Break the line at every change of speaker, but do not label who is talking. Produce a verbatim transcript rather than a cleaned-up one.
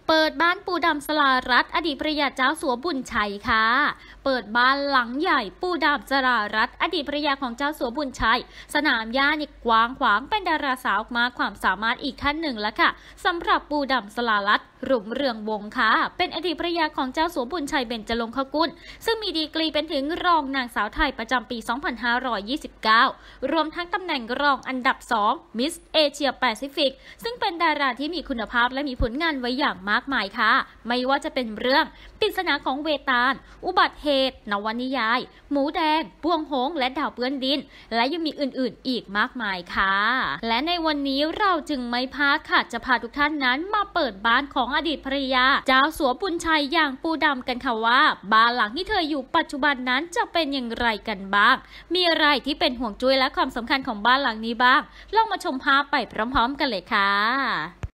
เปิดบ้านปูดำสลารัตน์อดีตภรรยาเจ้าสัวบุญชัยค่ะเปิดบ้านหลังใหญ่ปูดำสลารัตน์อดีตภรรยาของเจ้าสัวบุญชัยสนามหญ้านี่กว้างขวางเป็นดาราสาวมากความสามารถอีกท่านหนึ่งแล้วค่ะสำหรับปูดำสลารัตน์รุ่งเรืองวงศ์ค่ะเป็นอดีตภรรยาของเจ้าสัวบุญชัยเบญจรงคกุลซึ่งมีดีกรีเป็นถึงรองนางสาวไทยประจำปี สองพันห้าร้อยยี่สิบเก้า รวมทั้งตำแหน่งรองอันดับสองมิสเอเชียแปซิฟิกซึ่งเป็นดาราที่มีคุณภาพและมีผลงานไว้อย่างมากมายค่ะไม่ว่าจะเป็นเรื่องปริศนาของเวตาลอุบัติเหตุนวนิยายหมูแดงบวงหงและดาวเปื้อนดินและยังมีอื่นๆอีกมากมายค่ะและในวันนี้เราจึงไม่พลาดค่ะจะพาทุกท่านนั้นมาเปิดบ้านของอดีตภรรยาเจ้าสัวบุญชัยอย่างปูดำกันค่ะว่าบ้านหลังที่เธออยู่ปัจจุบันนั้นจะเป็นอย่างไรกันบ้างมีอะไรที่เป็นห่วงจุ้ยและความสำคัญของบ้านหลังนี้บ้างลองมาชมภาพไปพร้อมๆกันเลยค่ะ